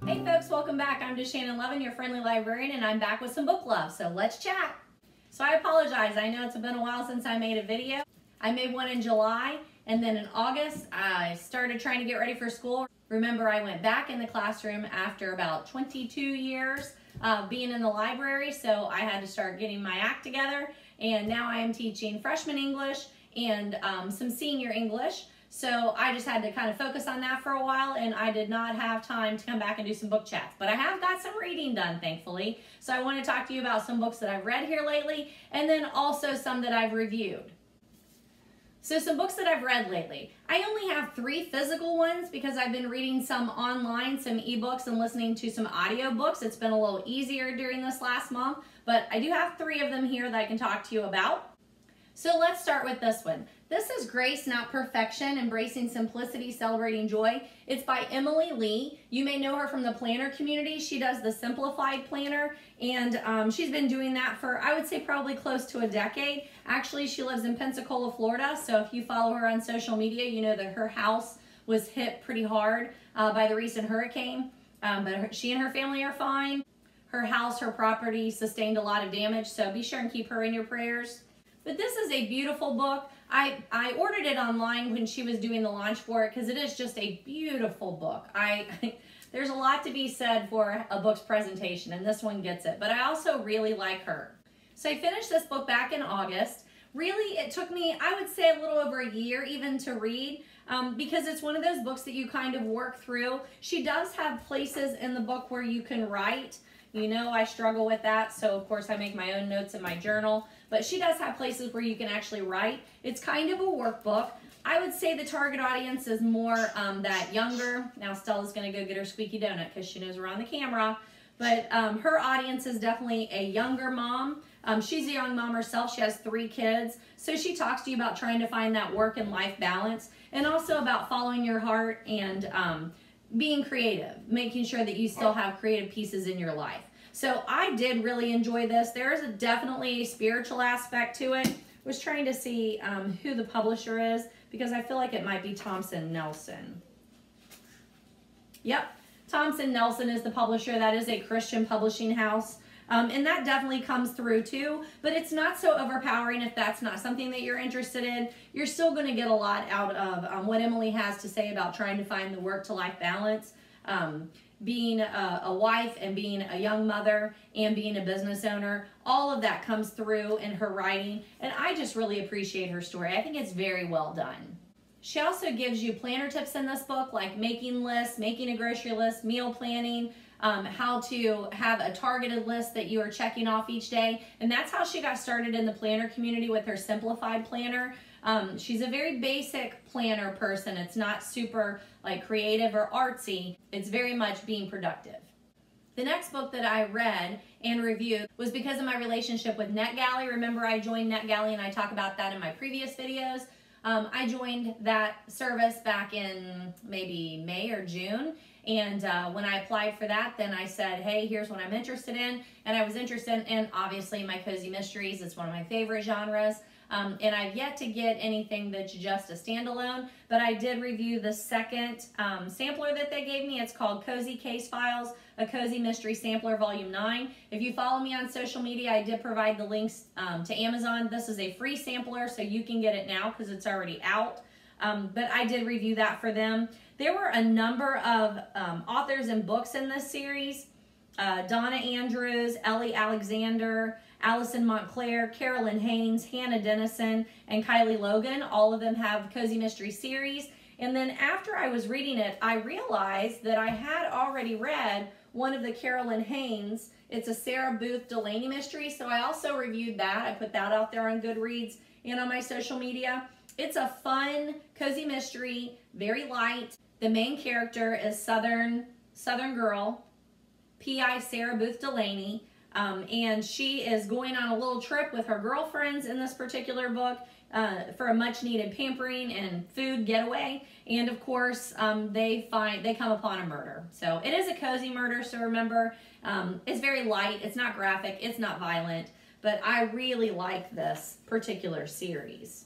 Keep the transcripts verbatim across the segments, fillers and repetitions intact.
Hey folks, welcome back. I'm just Shannon Levin, your friendly librarian, and I'm back with some book love, so let's chat. So I apologize, I know it's been a while since I made a video. I made one in July, and then in August, I started trying to get ready for school. Remember, I went back in the classroom after about twenty-two years of being in the library, so I had to start getting my act together, and now I am teaching freshman English and um, some senior English. So I just had to kind of focus on that for a while, and I did not have time to come back and do some book chats. But I have got some reading done, thankfully. So I want to talk to you about some books that I've read here lately, and then also some that I've reviewed. So some books that I've read lately. I only have three physical ones because I've been reading some online, some ebooks, and listening to some audiobooks. It's been a little easier during this last month, but I do have three of them here that I can talk to you about. So let's start with this one. This is Grace, Not Perfection, Embracing Simplicity, Celebrating Joy. It's by Emily Lee. You may know her from the planner community. She does the Simplified Planner, and um, she's been doing that for, I would say, probably close to a decade. Actually, she lives in Pensacola, Florida, so if you follow her on social media, you know that her house was hit pretty hard uh, by the recent hurricane, um, but her, she and her family are fine. Her house, her property sustained a lot of damage, so be sure and keep her in your prayers. But this is a beautiful book. I, I ordered it online when she was doing the launch for it because it is just a beautiful book. I, there's a lot to be said for a book's presentation, and this one gets it. But I also really like her. So I finished this book back in August. Really, it took me, I would say, a little over a year even to read um, because it's one of those books that you kind of work through. She does have places in the book where you can write. You know I struggle with that, so of course I make my own notes in my journal. But she does have places where you can actually write. It's kind of a workbook. I would say the target audience is more um, that younger. Now Stella's going to go get her squeaky donut because she knows we're on the camera. But um, her audience is definitely a younger mom. Um, she's a young mom herself. She has three kids. So she talks to you about trying to find that work and life balance, and also about following your heart and um, being creative, making sure that you still have creative pieces in your life. So I did really enjoy this. There is a definitely a spiritual aspect to it. I was trying to see um, who the publisher is because I feel like it might be Thompson Nelson. Yep, Thompson Nelson is the publisher. That is a Christian publishing house. Um, and that definitely comes through too, but it's not so overpowering if that's not something that you're interested in. You're still going to get a lot out of um, what Emily has to say about trying to find the work-to-life balance, um, being a, a wife and being a young mother and being a business owner. All of that comes through in her writing, and I just really appreciate her story. I think it's very well done. She also gives you planner tips in this book, like making lists, making a grocery list, meal planning, Um, how to have a targeted list that you are checking off each day. And that's how she got started in the planner community with her Simplified Planner. Um, she's a very basic planner person. It's not super like creative or artsy. It's very much being productive. The next book that I read and reviewed was because of my relationship with NetGalley. Remember, I joined NetGalley, and I talk about that in my previous videos. Um, I joined that service back in maybe May or June. And uh, when I applied for that, then I said, hey, here's what I'm interested in. And I was interested in, obviously, my cozy mysteries. It's one of my favorite genres. Um, and I've yet to get anything that's just a standalone. But I did review the second um, sampler that they gave me. It's called Cozy Case Files, a Cozy Mystery Sampler Volume nine. If you follow me on social media, I did provide the links um, to Amazon. This is a free sampler, so you can get it now because it's already out. Um, but I did review that for them. There were a number of um, authors and books in this series. Uh, Donna Andrews, Ellie Alexander, Allison Montclair, Carolyn Haynes, Hannah Dennison, and Kylie Logan. All of them have Cozy Mystery series. And then after I was reading it, I realized that I had already read one of the Carolyn Haynes. It's a Sarah Booth Delaney mystery. So I also reviewed that. I put that out there on Goodreads and on my social media. It's a fun, cozy mystery, very light. The main character is Southern Southern Girl, P I Sarah Booth Delaney, um, and she is going on a little trip with her girlfriends in this particular book uh, for a much-needed pampering and food getaway. And of course, um, they find they come upon a murder. So it is a cozy murder. So remember, um, it's very light. It's not graphic. It's not violent. But I really like this particular series.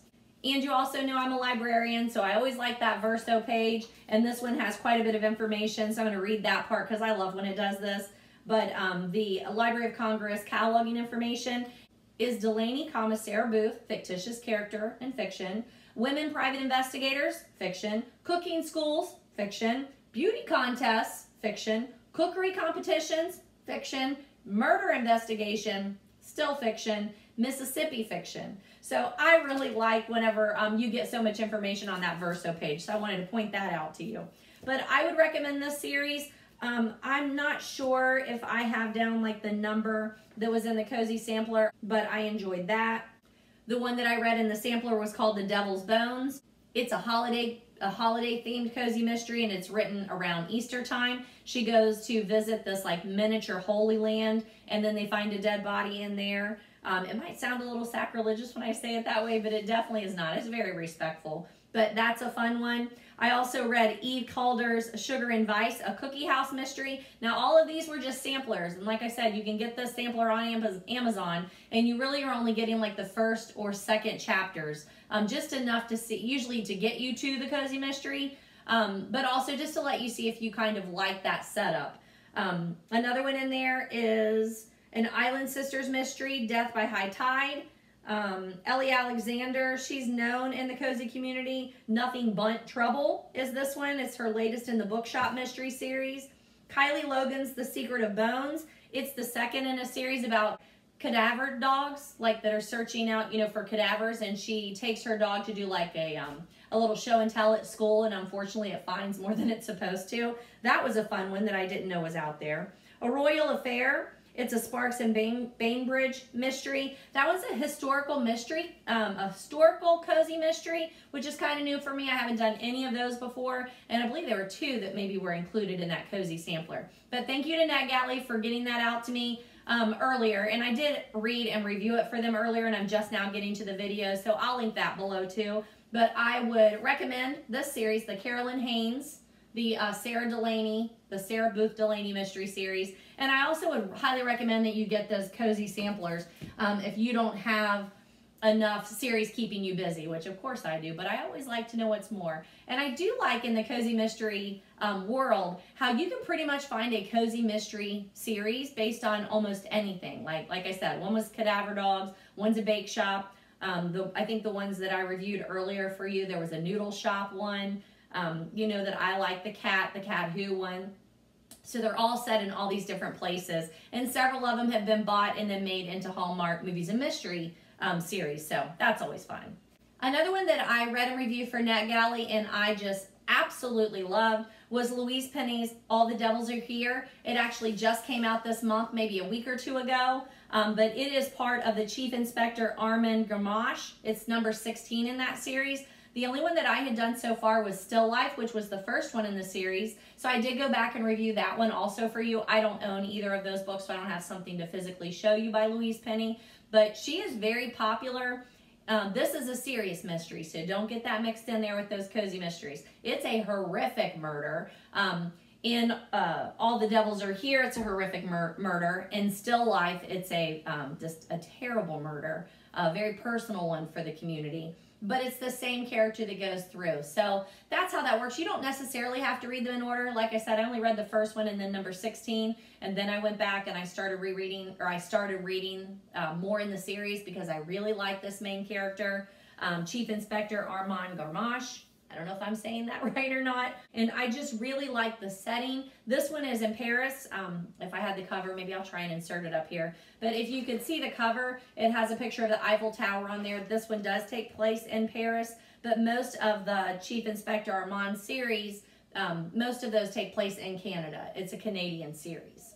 And you also know I'm a librarian, so I always like that Verso page. And this one has quite a bit of information, so I'm going to read that part because I love when it does this. But um, the Library of Congress cataloging information is Delaney, comma, Sarah Booth, fictitious character in fiction. Women private investigators, fiction. Cooking schools, fiction. Beauty contests, fiction. Cookery competitions, fiction. Murder investigation, still fiction. Mississippi fiction. So I really like whenever um, you get so much information on that Verso page. So I wanted to point that out to you. But I would recommend this series. Um, I'm not sure if I have down like the number that was in the Cozy Sampler, but I enjoyed that. The one that I read in the sampler was called The Devil's Bones. It's a holiday a holiday themed cozy mystery, and it's written around Easter time. She goes to visit this like miniature Holy Land, and then they find a dead body in there. Um, it might sound a little sacrilegious when I say it that way, but it definitely is not. It's very respectful, but that's a fun one. I also read Eve Calder's Sugar and Vice, a cookie house mystery. Now, all of these were just samplers, and like I said, you can get this sampler on Amazon, and you really are only getting like the first or second chapters, um, just enough to see, usually to get you to the cozy mystery, um, but also just to let you see if you kind of like that setup. Um, another one in there is an Island Sisters mystery, Death by High Tide. Um, Ellie Alexander, she's known in the cozy community. Nothing But Trouble is this one. It's her latest in the Bookshop mystery series. Kylie Logan's The Secret of Bones. It's the second in a series about cadaver dogs, like that are searching out, you know, for cadavers, and she takes her dog to do like a um, a little show and tell at school, and unfortunately it finds more than it's supposed to. That was a fun one that I didn't know was out there. A Royal Affair. It's a Sparks and Bain, Bainbridge mystery. That was a historical mystery, um, a historical cozy mystery, which is kind of new for me. I haven't done any of those before, and I believe there were two that maybe were included in that cozy sampler. But thank you to NetGalley for getting that out to me um, earlier, and I did read and review it for them earlier, and I'm just now getting to the video, so I'll link that below too. But I would recommend this series, the Carolyn Haynes, the uh, Sarah Delaney, the Sarah Booth Delaney mystery series. And I also would highly recommend that you get those cozy samplers um, if you don't have enough series keeping you busy, which of course I do, but I always like to know what's more. And I do like in the cozy mystery um, world how you can pretty much find a cozy mystery series based on almost anything. Like like I said, one was Cadaver Dogs, one's a bake shop. Um, the, I think the ones that I reviewed earlier for you, there was a noodle shop one. Um, you know that I like the cat, the Cat Who one. So they're all set in all these different places, and several of them have been bought and then made into Hallmark Movies and Mystery um, series, so that's always fun. Another one that I read and reviewed for NetGalley and I just absolutely loved was Louise Penny's All the Devils Are Here. It actually just came out this month, maybe a week or two ago, um, but it is part of the Chief Inspector Armand Gamache. It's number sixteen in that series. The only one that I had done so far was Still Life, which was the first one in the series. So I did go back and review that one also for you. I don't own either of those books, so I don't have something to physically show you by Louise Penny. But she is very popular. Um, this is a serious mystery, so don't get that mixed in there with those cozy mysteries. It's a horrific murder. Um, in uh, All the Devils Are Here, it's a horrific mur murder. In Still Life, it's a um, just a terrible murder, a very personal one for the community. But it's the same character that goes through. So that's how that works. You don't necessarily have to read them in order. Like I said, I only read the first one and then number sixteen. And then I went back and I started rereading, or I started reading uh, more in the series because I really like this main character, um, Chief Inspector Armand Gamache. I don't know if I'm saying that right or not. And I just really like the setting. This one is in Paris. Um, if I had the cover, maybe I'll try and insert it up here. But if you could see the cover, it has a picture of the Eiffel Tower on there. This one does take place in Paris, but most of the Chief Inspector Armand series, um, most of those take place in Canada. It's a Canadian series.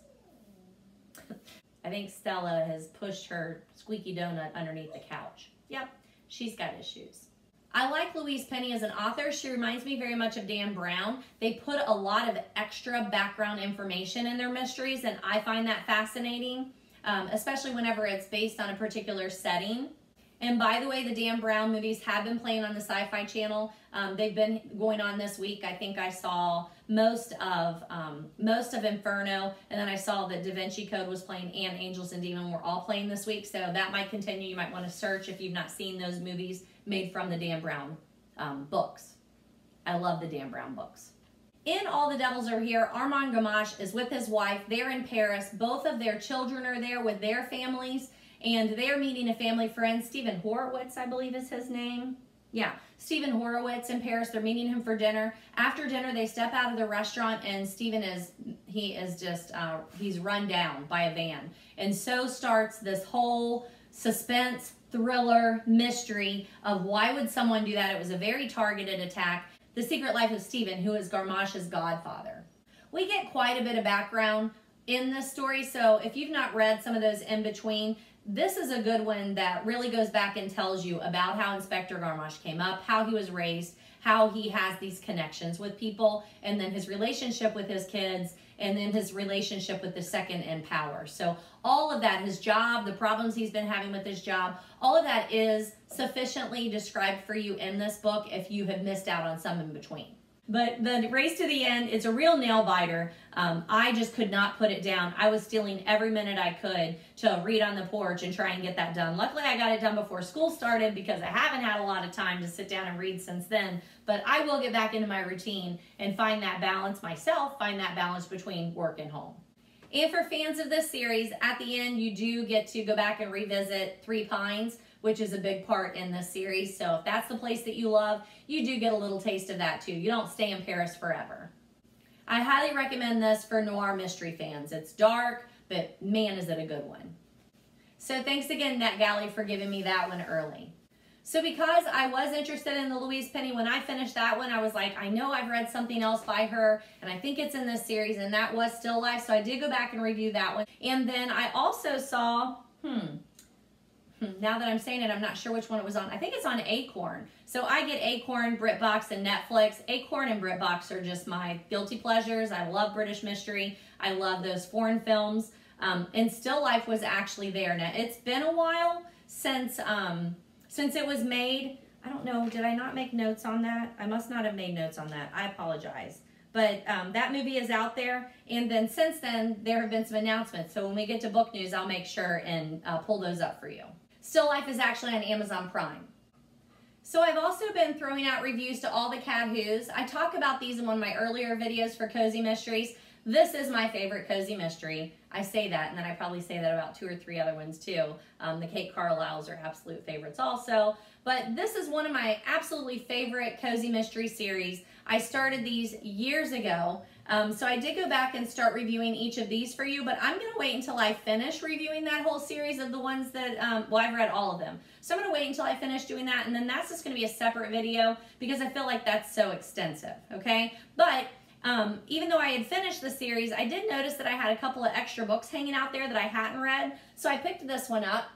I think Stella has pushed her squeaky donut underneath the couch. Yep, she's got issues. I like Louise Penny as an author. She reminds me very much of Dan Brown. They put a lot of extra background information in their mysteries, and I find that fascinating, um, especially whenever it's based on a particular setting. And by the way, the Dan Brown movies have been playing on the Sci-Fi Channel. Um, they've been going on this week. I think I saw most of um, most of Inferno, and then I saw that Da Vinci Code was playing, and Angels and Demons were all playing this week. So that might continue. You might want to search if you've not seen those movies made from the Dan Brown um, books. I love the Dan Brown books. In All the Devils Are Here, Armand Gamache is with his wife. They're in Paris. Both of their children are there with their families, and they're meeting a family friend. Stephen Horowitz, I believe is his name. Yeah, Stephen Horowitz in Paris. They're meeting him for dinner. After dinner, they step out of the restaurant, and Stephen is, he is just, uh, he's run down by a van. And so starts this whole suspense, thriller, mystery of why would someone do that. It was a very targeted attack. The Secret Life of Stephen, who is Gamache's godfather. We get quite a bit of background in this story, so if you've not read some of those in between, this is a good one that really goes back and tells you about how Inspector Gamache came up, how he was raised, how he has these connections with people, and then his relationship with his kids, and then his relationship with the second in power. So all of that, his job, the problems he's been having with his job, all of that is sufficiently described for you in this book if you have missed out on some in between. But the Race to the End, it's a real nail biter. Um, I just could not put it down. I was stealing every minute I could to read on the porch and try and get that done. Luckily, I got it done before school started because I haven't had a lot of time to sit down and read since then. But I will get back into my routine and find that balance myself, find that balance between work and home. And for fans of this series, at the end, you do get to go back and revisit Three Pines, which is a big part in this series. So if that's the place that you love, you do get a little taste of that too. You don't stay in Paris forever. I highly recommend this for noir mystery fans. It's dark, but man, is it a good one. So thanks again, NetGalley, for giving me that one early. So because I was interested in the Louise Penny, when I finished that one, I was like, I know I've read something else by her, and I think it's in this series, and that was Still Life. So I did go back and review that one. And then I also saw, hmm, now that I'm saying it, I'm not sure which one it was on. I think it's on Acorn. So I get Acorn, BritBox, and Netflix. Acorn and BritBox are just my guilty pleasures. I love British mystery. I love those foreign films. Um, and Still Life was actually there. Now, it's been a while since, um, since it was made. I don't know, did I not make notes on that? I must not have made notes on that. I apologize. But um, that movie is out there, and then since then, there have been some announcements. So when we get to book news, I'll make sure and uh, pull those up for you. Still Life is actually on Amazon Prime. So I've also been throwing out reviews to all the Cat Who's. I talk about these in one of my earlier videos for Cozy Mysteries. This is my favorite Cozy Mystery. I say that, and then I probably say that about two or three other ones too. Um, the Kate Carlisles are absolute favorites also. But this is one of my absolutely favorite Cozy Mystery series. I started these years ago, um, so I did go back and start reviewing each of these for you, but I'm going to wait until I finish reviewing that whole series of the ones that, um, well, I've read all of them. So I'm going to wait until I finish doing that, and then that's just going to be a separate video because I feel like that's so extensive, okay? But um, even though I had finished the series, I did notice that I had a couple of extra books hanging out there that I hadn't read, so I picked this one up.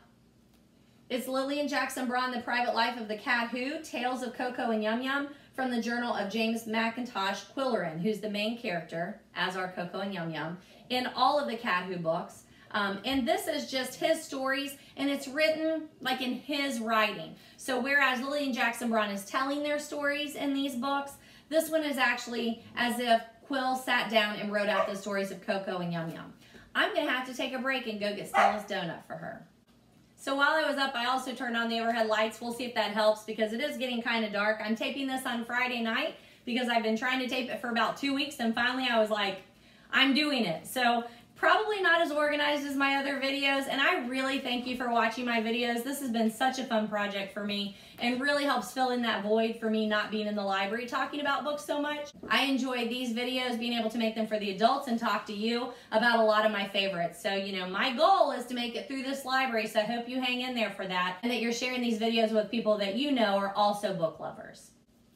It's Lillian Jackson Braun, The Private Life of the Cat Who, Tales of Coco and Yum Yum, from the journal of James McIntosh Quillerin, who's the main character, as are Coco and Yum Yum, in all of the Cat Who books. Um, and this is just his stories, and it's written like in his writing. So whereas Lillian Jackson Braun is telling their stories in these books, this one is actually as if Quill sat down and wrote out the stories of Coco and Yum Yum. I'm going to have to take a break and go get Stella's donut for her. So while I was up, I also turned on the overhead lights. We'll see if that helps because it is getting kind of dark. I'm taping this on Friday night because I've been trying to tape it for about two weeks, and finally I was like, I'm doing it. So probably not as organized as my other videos, and I really thank you for watching my videos. This has been such a fun project for me and really helps fill in that void for me not being in the library talking about books so much. I enjoy these videos, being able to make them for the adults and talk to you about a lot of my favorites. So, you know, my goal is to make it through this library, so I hope you hang in there for that and that you're sharing these videos with people that you know are also book lovers.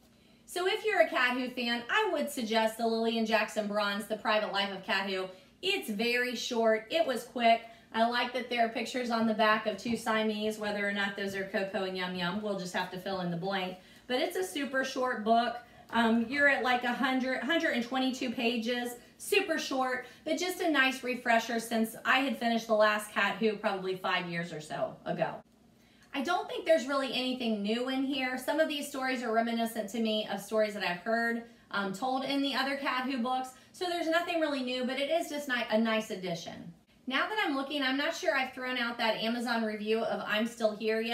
So if you're a Cat Who fan, I would suggest the Lillian Jackson Braun's The Private Life of Cat Who. It's very short. It was quick. I like that there are pictures on the back of two Siamese. Whether or not those are Coco and Yum Yum, we'll just have to fill in the blank. But it's a super short book. Um, you're at like one hundred, one hundred twenty-two pages. Super short, but just a nice refresher since I had finished the last Cat Who probably five years or so ago. I don't think there's really anything new in here. Some of these stories are reminiscent to me of stories that I've heard um, told in the other Cat Who books. So there's nothing really new, but it is just ni- a nice addition. Now that I'm looking, I'm not sure I've thrown out that Amazon review of I'm Still Here yet.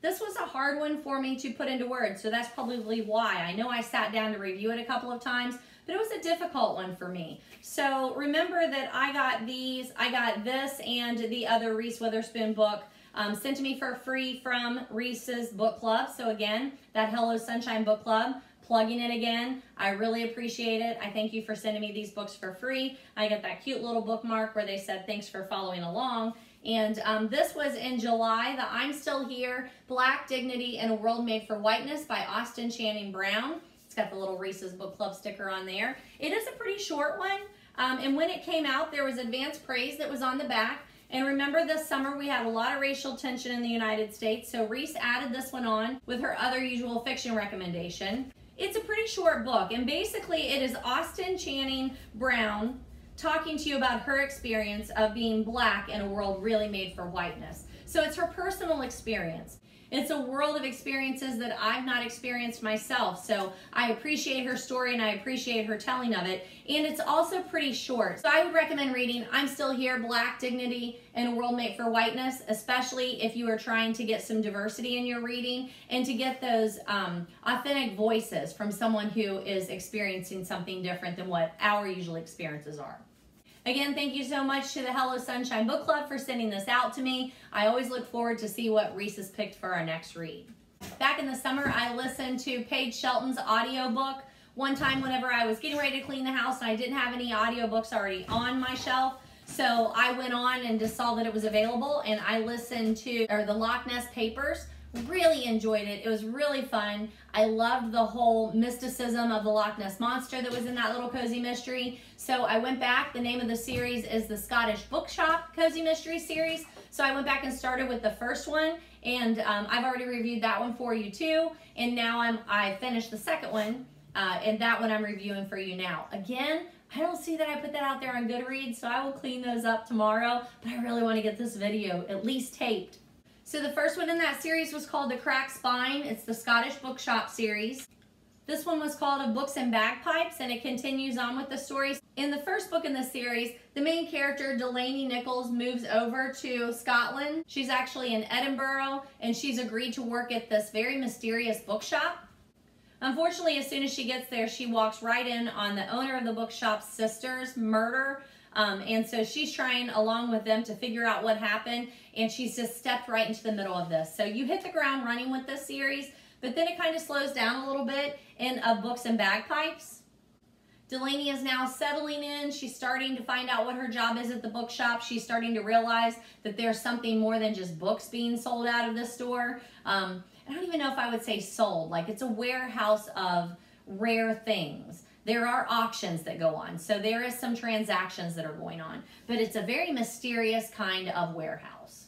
This was a hard one for me to put into words, so that's probably why. I know I sat down to review it a couple of times, but it was a difficult one for me. So remember that I got these, I got this and the other Reese Witherspoon book um, sent to me for free from Reese's Book Club. So again, that Hello Sunshine Book Club, plugging it again. I really appreciate it. I thank you for sending me these books for free. I got that cute little bookmark where they said thanks for following along. And um, this was in July, the I'm Still Here, Black Dignity in a World Made for Whiteness by Austin Channing Brown. It's got the little Reese's Book Club sticker on there. It is a pretty short one. Um, and when it came out, there was advanced praise that was on the back. And remember, this summer we had a lot of racial tension in the United States, so Reese added this one on with her other usual fiction recommendation. It's a pretty short book, and basically it is Austin Channing Brown talking to you about her experience of being black in a world really made for whiteness. So it's her personal experience. It's a world of experiences that I've not experienced myself. So I appreciate her story and I appreciate her telling of it. And it's also pretty short. So I would recommend reading I'm Still Here, Black Dignity in a World Made for Whiteness, especially if you are trying to get some diversity in your reading and to get those um, authentic voices from someone who is experiencing something different than what our usual experiences are. Again, thank you so much to the Hello Sunshine Book Club for sending this out to me. I always look forward to see what Reese has picked for our next read. Back in the summer, I listened to Paige Shelton's audiobook. One time whenever I was getting ready to clean the house and I didn't have any audiobooks already on my shelf, so I went on and just saw that it was available and I listened to or the Loch Ness Papers. Really enjoyed it. It was really fun. I loved the whole mysticism of the Loch Ness Monster that was in that little cozy mystery. So I went back. The name of the series is the Scottish Bookshop Cozy Mystery Series. So I went back and started with the first one, and um, I've already reviewed that one for you too. And now I'm I finished the second one, uh, and that one I'm reviewing for you now. Again, I don't see that I put that out there on Goodreads, so I will clean those up tomorrow. But I really want to get this video at least taped. So the first one in that series was called The Cracked Spine. It's the Scottish Bookshop series. This one was called Of Books and Bagpipes, and it continues on with the stories. In the first book in the series, the main character, Delaney Nichols, moves over to Scotland. She's actually in Edinburgh, and she's agreed to work at this very mysterious bookshop. Unfortunately, as soon as she gets there, she walks right in on the owner of the bookshop's sister's murder. Um, and so she's trying along with them to figure out what happened, and she's just stepped right into the middle of this. So you hit the ground running with this series, but then it kind of slows down a little bit in Of Books and Bagpipes. Delaney is now settling in. She's starting to find out what her job is at the bookshop. She's starting to realize that there's something more than just books being sold out of this store. Um, I don't even know if I would say sold. Like, it's a warehouse of rare things. There are auctions that go on, so there is some transactions that are going on, but it's a very mysterious kind of warehouse.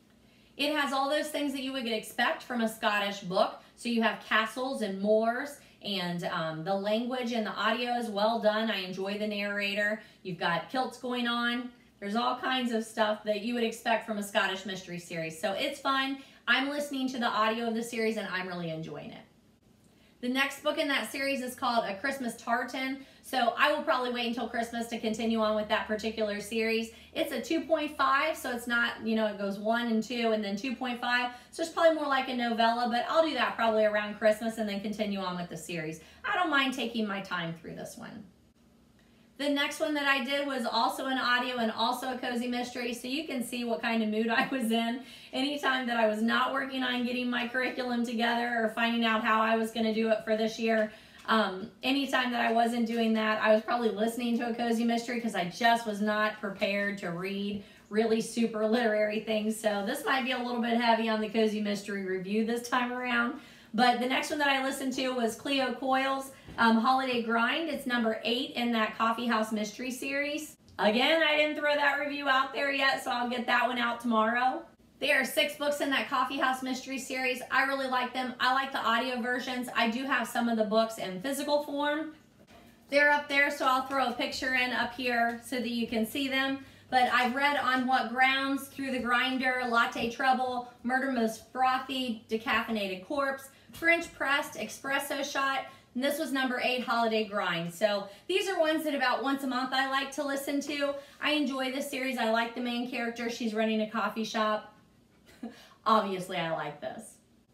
It has all those things that you would expect from a Scottish book. So you have castles and moors, and um, the language and the audio is well done. I enjoy the narrator. You've got kilts going on. There's all kinds of stuff that you would expect from a Scottish mystery series. So it's fun. I'm listening to the audio of the series and I'm really enjoying it. The next book in that series is called A Christmas Tartan. So I will probably wait until Christmas to continue on with that particular series. It's a two point five, so it's not, you know, it goes one and two and then two point five. So it's probably more like a novella, but I'll do that probably around Christmas and then continue on with the series. I don't mind taking my time through this one. The next one that I did was also an audio and also a cozy mystery, so you can see what kind of mood I was in. Anytime that I was not working on getting my curriculum together or finding out how I was going to do it for this year, um, anytime that I wasn't doing that, I was probably listening to a cozy mystery because I just was not prepared to read really super literary things. So this might be a little bit heavy on the cozy mystery review this time around. But the next one that I listened to was Cleo Coyle's um, Holiday Grind. It's number eight in that Coffee House Mystery series. Again, I didn't throw that review out there yet, so I'll get that one out tomorrow. There are six books in that Coffee House Mystery series. I really like them. I like the audio versions. I do have some of the books in physical form. They're up there, so I'll throw a picture in up here so that you can see them. But I've read On What Grounds, Through the Grinder, Latte Trouble, Murder Most Frothy, Decaffeinated Corpse, French Pressed, Espresso Shot, and this was number eight, Holiday Grind. So these are ones that about once a month I like to listen to. I enjoy this series. I like the main character. She's running a coffee shop. Obviously, I like this.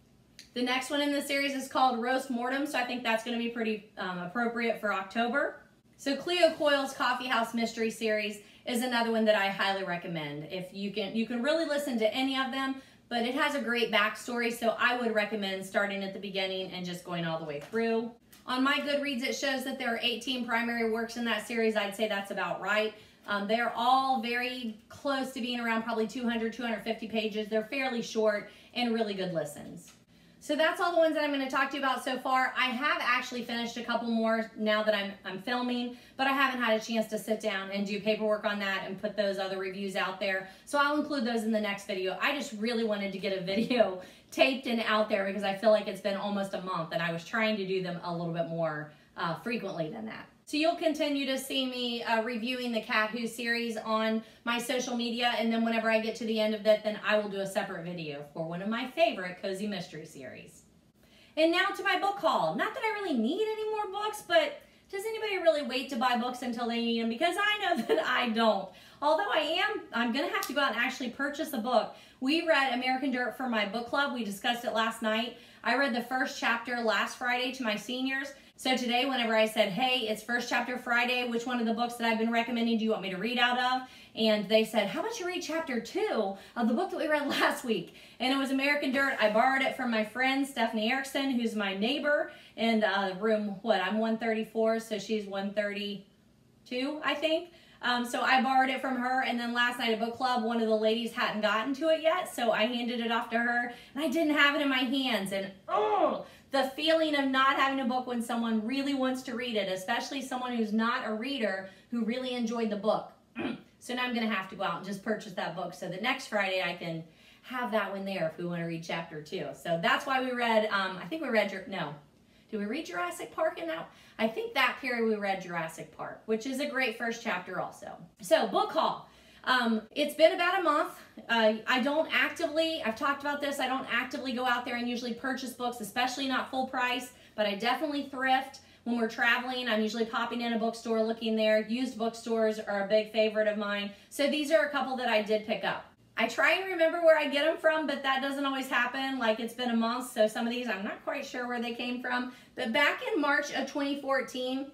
The next one in the series is called Roast Mortem, so I think that's going to be pretty um, appropriate for October. So Cleo Coyle's Coffee House Mystery Series is another one that I highly recommend. If you can, you can really listen to any of them, but it has a great backstory, so I would recommend starting at the beginning and just going all the way through. On my Goodreads, it shows that there are eighteen primary works in that series. I'd say that's about right. Um, they're all very close to being around probably two hundred, two hundred fifty pages. They're fairly short and really good listens. So that's all the ones that I'm going to talk to you about so far. I have actually finished a couple more now that I'm, I'm filming, but I haven't had a chance to sit down and do paperwork on that and put those other reviews out there. So I'll include those in the next video. I just really wanted to get a video taped and out there because I feel like it's been almost a month and I was trying to do them a little bit more uh, frequently than that. So you'll continue to see me uh, reviewing the Cat Who series on my social media, and then whenever I get to the end of it, then I will do a separate video for one of my favorite Cozy Mystery series. And now to my book haul. Not that I really need any more books, but does anybody really wait to buy books until they need them? Because I know that I don't. Although I am, I'm going to have to go out and actually purchase a book. We read American Dirt for my book club. We discussed it last night. I read the first chapter last Friday to my seniors. So today, whenever I said, hey, it's First Chapter Friday, which one of the books that I've been recommending do you want me to read out of? And they said, how about you read chapter two of the book that we read last week? And it was American Dirt. I borrowed it from my friend, Stephanie Erickson, who's my neighbor in uh, room, what, I'm one thirty-four, so she's one thirty-two, I think. Um, so I borrowed it from her, and then last night at book club, one of the ladies hadn't gotten to it yet, so I handed it off to her, and I didn't have it in my hands, and oh, the feeling of not having a book when someone really wants to read it, especially someone who's not a reader who really enjoyed the book. So now I'm going to have to go out and just purchase that book so that next Friday I can have that one there if we want to read chapter two. So that's why we read, um, I think we read, no, did we read Jurassic Park in that? I think that period we read Jurassic Park, which is a great first chapter also. So book haul. Um, it's been about a month. Uh, I don't actively, I've talked about this, I don't actively go out there and usually purchase books, especially not full price, but I definitely thrift. When we're traveling, I'm usually popping in a bookstore looking there. Used bookstores are a big favorite of mine. So these are a couple that I did pick up. I try and remember where I get them from, but that doesn't always happen. Like, it's been a month, so some of these I'm not quite sure where they came from. But back in March of twenty fourteen,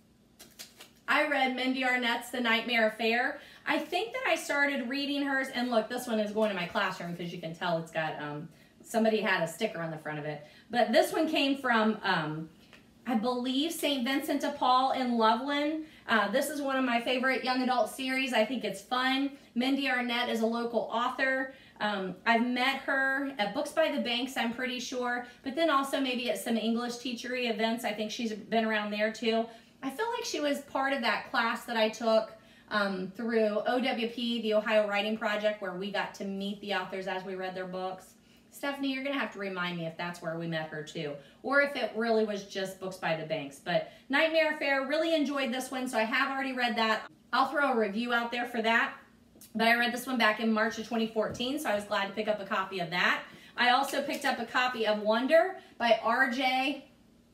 I read Mindy Arnett's The Nightmare Affair. I think that I started reading hers, and look, this one is going to my classroom because you can tell it's got, um, somebody had a sticker on the front of it. But this one came from, um, I believe, Saint Vincent de Paul in Loveland. Uh, this is one of my favorite young adult series. I think it's fun. Mindy Arnett is a local author. Um, I've met her at Books by the Banks, I'm pretty sure, but then also maybe at some English teachery events. I think she's been around there too. I feel like she was part of that class that I took um, through O W P, the Ohio Writing Project, where we got to meet the authors as we read their books. Stephanie, you're going to have to remind me if that's where we met her too, or if it really was just Books by the Banks. But Nightmare Affair, really enjoyed this one, so I have already read that. I'll throw a review out there for that. But I read this one back in March of twenty fourteen, so I was glad to pick up a copy of that. I also picked up a copy of Wonder by R J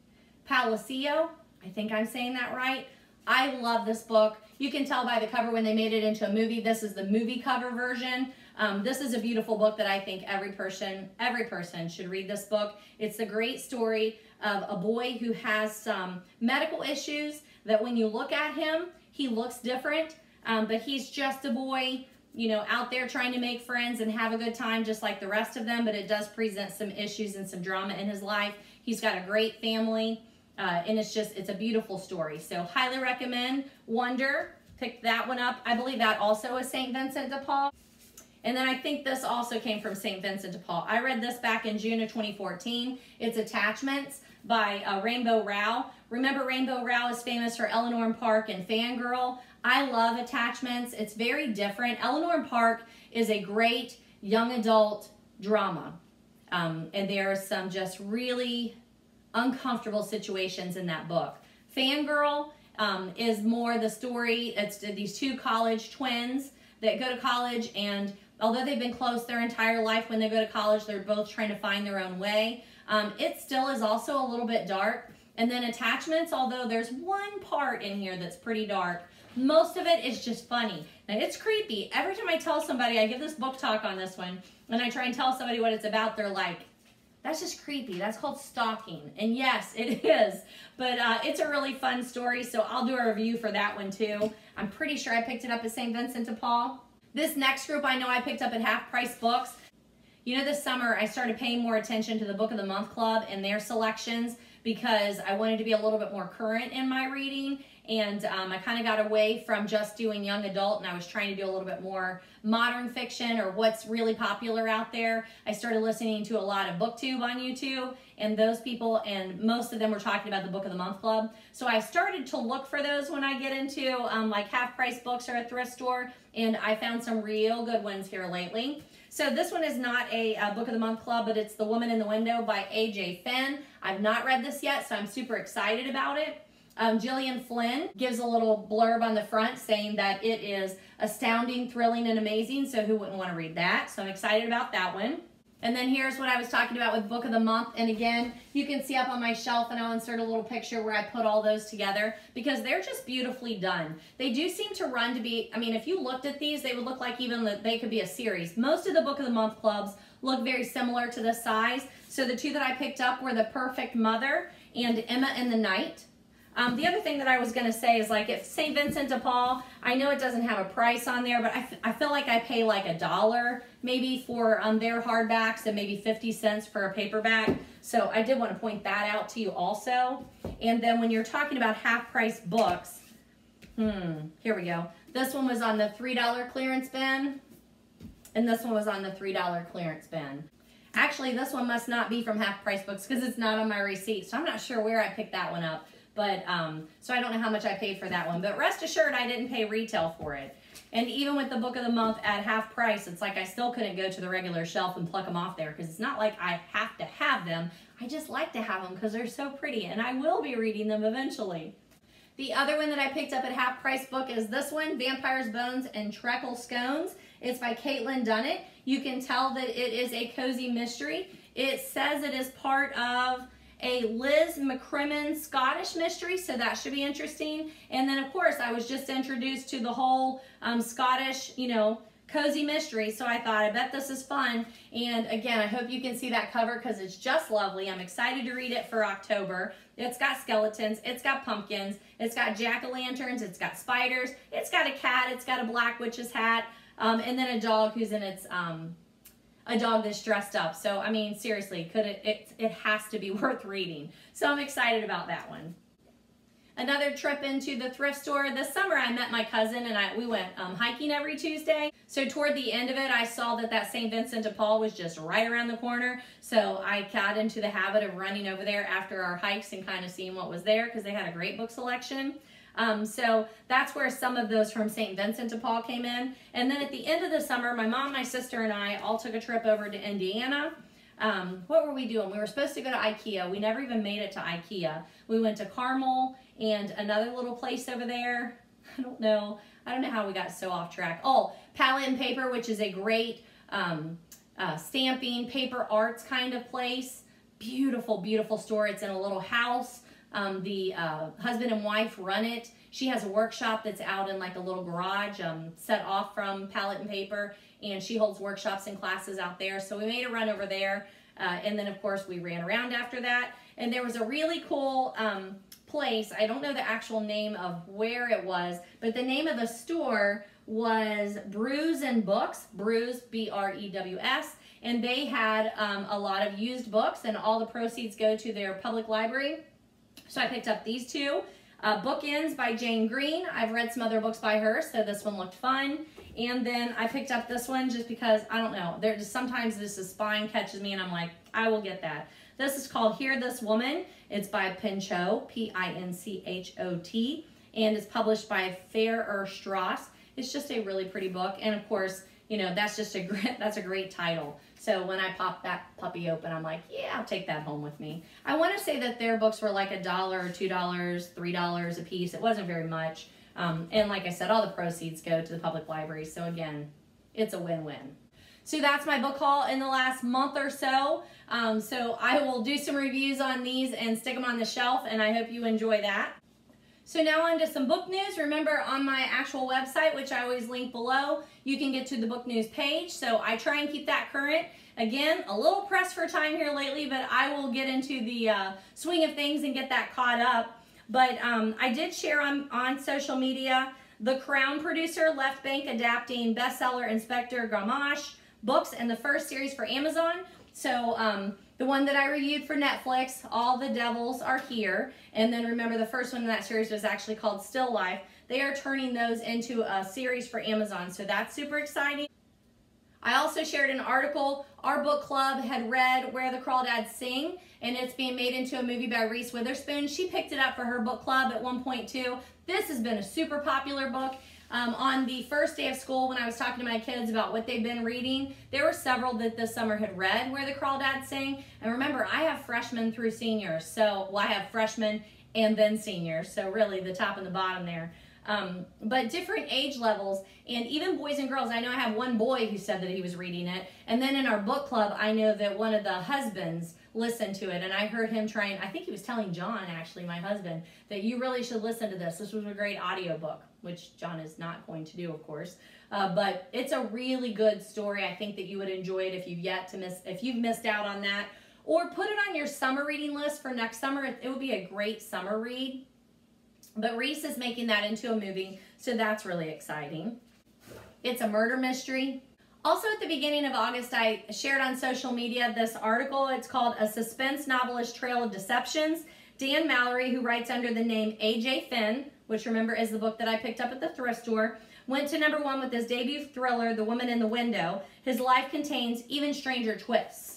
Palacio. I think I'm saying that right. I love this book. You can tell by the cover when they made it into a movie. This is the movie cover version. Um, this is a beautiful book that I think every person, every person should read this book. It's a great story of a boy who has some medical issues that when you look at him, he looks different, um, but he's just a boy, you know, out there trying to make friends and have a good time just like the rest of them, but it does present some issues and some drama in his life. He's got a great family, uh, and it's just, it's a beautiful story. So highly recommend Wonder. Pick that one up. I believe that also is Saint Vincent de Paul. And then I think this also came from Saint Vincent de Paul. I read this back in June of twenty fourteen. It's Attachments by uh, Rainbow Rowell. Remember, Rainbow Rowell is famous for Eleanor and Park and Fangirl. I love Attachments. It's very different. Eleanor and Park is a great young adult drama. Um, and there are some just really uncomfortable situations in that book. Fangirl um, is more the story. It's these two college twins that go to college, and although they've been close their entire life, when they go to college, they're both trying to find their own way. Um, it still is also a little bit dark. And then Attachments, although there's one part in here that's pretty dark, most of it is just funny. Now, it's creepy. Every time I tell somebody, I give this book talk on this one, and I try and tell somebody what it's about, they're like, That's just creepy. That's called stalking. And yes, it is. But uh, it's a really fun story, so I'll do a review for that one too. I'm pretty sure I picked it up at Saint Vincent de Paul. This next group I know I picked up at Half Price Books. You know, this summer I started paying more attention to the Book of the Month Club and their selections because I wanted to be a little bit more current in my reading. And um, I kind of got away from just doing young adult, and I was trying to do a little bit more modern fiction or what's really popular out there. I started listening to a lot of BookTube on YouTube, and those people, and most of them were talking about the Book of the Month Club. So I started to look for those when I get into um, like Half Price Books or a thrift store, and I found some real good ones here lately. So this one is not a, a Book of the Month Club, but it's The Woman in the Window by A J Finn. I've not read this yet, so I'm super excited about it. Um, Gillian Flynn gives a little blurb on the front saying that it is astounding, thrilling, and amazing, so who wouldn't want to read that? So I'm excited about that one. And then here's what I was talking about with Book of the Month, and again, you can see up on my shelf, and I'll insert a little picture where I put all those together because they're just beautifully done. They do seem to run to be, I mean, if you looked at these, they would look like even that they could be a series. Most of the Book of the Month clubs look very similar to this size. So the two that I picked up were The Perfect Mother and Emma in the Night. Um, the other thing that I was going to say is, like, if Saint Vincent de Paul, I know it doesn't have a price on there, but I, f I feel like I pay like a dollar maybe for um, their hardbacks and maybe fifty cents for a paperback. So I did want to point that out to you also. And then when you're talking about half-price books, hmm, here we go. This one was on the three dollar clearance bin, and this one was on the three dollar clearance bin. Actually, this one must not be from Half Price Books because it's not on my receipt, so I'm not sure where I picked that one up. But, um, so I don't know how much I paid for that one. But rest assured, I didn't pay retail for it. And even with the Book of the Month at half price, it's like I still couldn't go to the regular shelf and pluck them off there because it's not like I have to have them. I just like to have them because they're so pretty, and I will be reading them eventually. The other one that I picked up at Half Price Book is this one, Vampire's Bones and Treacle Scones. It's by Caitlin Dunnett. You can tell that it is a cozy mystery. It says it is part of a Liz McCrimmon Scottish mystery, so that should be interesting. And then, of course, I was just introduced to the whole um, Scottish, you know, cozy mystery, so I thought, I bet this is fun. And again, I hope you can see that cover because it's just lovely. I'm excited to read it for October. It's got skeletons, it's got pumpkins, it's got jack-o'-lanterns, it's got spiders, it's got a cat, it's got a black witch's hat, um, and then a dog who's in its... Um, a dog that's dressed up. So, I mean, seriously, could it, it, it has to be worth reading. So I'm excited about that one. Another trip into the thrift store. This summer I met my cousin and I we went um, hiking every Tuesday. So toward the end of it, I saw that that Saint Vincent de Paul was just right around the corner. So I got into the habit of running over there after our hikes and kind of seeing what was there because they had a great book selection. Um, so that's where some of those from Saint Vincent de Paul came in. And then at the end of the summer, my mom, my sister, and I all took a trip over to Indiana. Um, what were we doing? We were supposed to go to IKEA. We never even made it to IKEA. We went to Carmel and another little place over there. I don't know. I don't know how we got so off track. Oh, Palette and Paper, which is a great um, uh, stamping, paper arts kind of place. Beautiful, beautiful store. It's in a little house. Um, the uh, husband and wife run it. She has a workshop that's out in like a little garage um, set off from Palette and Paper, and she holds workshops and classes out there. So we made a run over there, uh, and then of course we ran around after that. And there was a really cool um, place. I don't know the actual name of where it was, but the name of the store was Brews and Books, Brews, B R E W S, and they had um, a lot of used books, and all the proceeds go to their public library. So I picked up these two. Uh, Bookends by Jane Green. I've read some other books by her, so this one looked fun. And then I picked up this one just because, I don't know, there just sometimes this is spine catches me and I'm like, I will get that. This is called Hear This Woman. It's by Pinchot, P I N C H O T, and it's published by Fair Strauss. It's just a really pretty book, and of course, you know, that's just a great, that's a great title. So when I popped that puppy open, I'm like, yeah, I'll take that home with me. I want to say that their books were like a dollar or two dollars, three dollars a piece. It wasn't very much. Um, and like I said, all the proceeds go to the public library. So again, it's a win-win. So that's my book haul in the last month or so. Um, so I will do some reviews on these and stick them on the shelf, and I hope you enjoy that. So now on to some book news. Remember, on my actual website, which I always link below, you can get to the book news page. So I try and keep that current. Again, a little pressed for time here lately, but I will get into the uh, swing of things and get that caught up. But um, I did share on, on social media The Crown producer Left Bank adapting bestseller Inspector Gamache books and the first series for Amazon. So um, the one that I reviewed for Netflix, All the Devils Are Here. And then remember, the first one in that series was actually called Still Life. They are turning those into a series for Amazon. So that's super exciting. I also shared an article. Our book club had read Where the Crawdads Sing, and it's being made into a movie by Reese Witherspoon. She picked it up for her book club at one point too. This has been a super popular book. Um, on the first day of school, when I was talking to my kids about what they've been reading, there were several that this summer had read Where the Crawdads Sing. And remember, I have freshmen through seniors. So, well, I have freshmen and then seniors. So really the top and the bottom there. Um, but different age levels, and even boys and girls. I know I have one boy who said that he was reading it. And then in our book club, I know that one of the husbands listened to it, and I heard him trying, I think he was telling John, actually, my husband, that you really should listen to this. This was a great audiobook, which John is not going to do, of course. Uh, but it's a really good story. I think that you would enjoy it if you've yet to miss, if you've missed out on that. Or put it on your summer reading list for next summer. It, it would be a great summer read. But Reese is making that into a movie, so that's really exciting. It's a murder mystery. Also at the beginning of August, I shared on social media this article. It's called A Suspense Novelist Trail of Deceptions. Dan Mallory, who writes under the name A J Finn, which remember is the book that I picked up at the thrift store, went to number one with his debut thriller, The Woman in the Window. His life contains even stranger twists.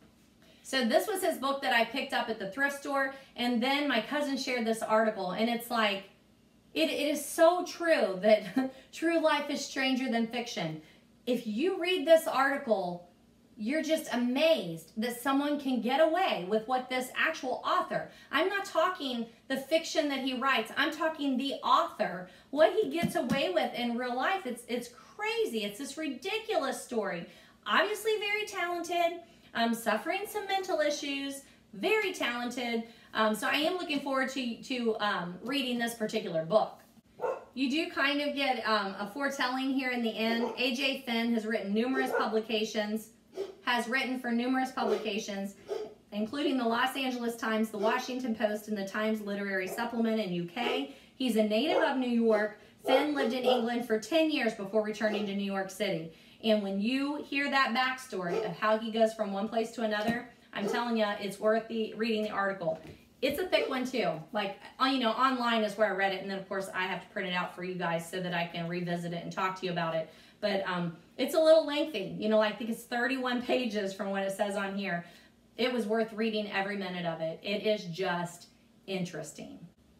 So this was his book that I picked up at the thrift store, and then my cousin shared this article, and it's like, it, it is so true that true life is stranger than fiction. If you read this article, you're just amazed that someone can get away with what this actual author, I'm not talking the fiction that he writes, I'm talking the author, what he gets away with in real life. It's, it's crazy. It's this ridiculous story. Obviously very talented. Um, suffering some mental issues, very talented. Um, so I am looking forward to, to um, reading this particular book. You do kind of get um, a foretelling here in the end. A J Finn has written numerous publications, has written for numerous publications, including the Los Angeles Times, the Washington Post, and the Times Literary Supplement in U K. He's a native of New York. Finn lived in England for ten years before returning to New York City. And when you hear that backstory of how he goes from one place to another, I'm telling you, it's worth the reading the article. It's a thick one too. Like, you know, online is where I read it, and then of course I have to print it out for you guys so that I can revisit it and talk to you about it. But um, it's a little lengthy. You know, I think it's thirty-one pages from what it says on here. It was worth reading every minute of it. It is just interesting.